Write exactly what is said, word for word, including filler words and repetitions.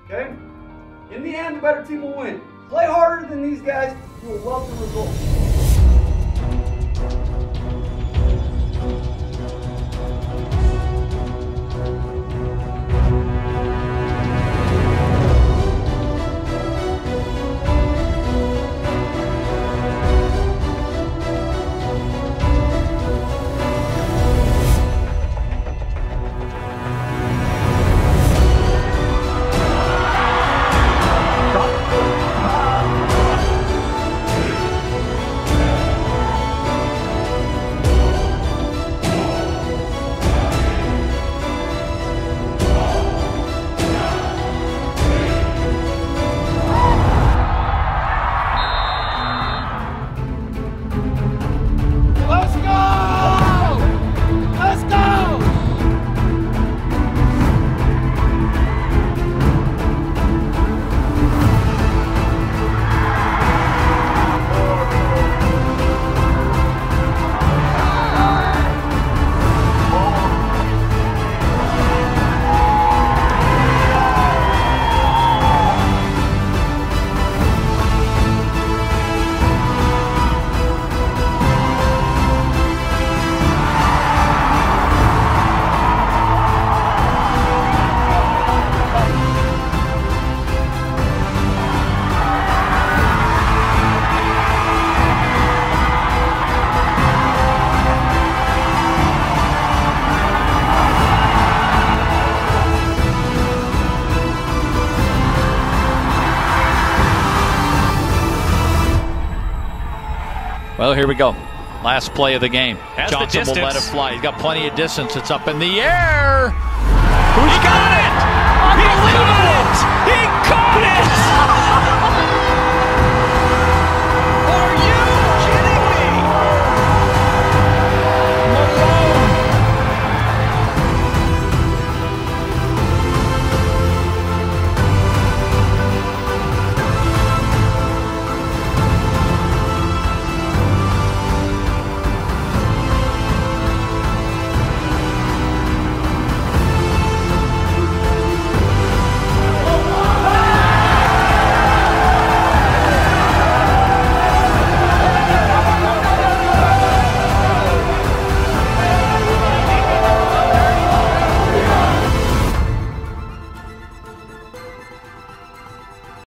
Okay? In the end, the better team will win. Play harder than these guys. You will love the results. Well, here we go. Last play of the game. Has Johnson the will let it fly. He's got plenty of distance. It's up in the air. Who's got it? Unbelievable!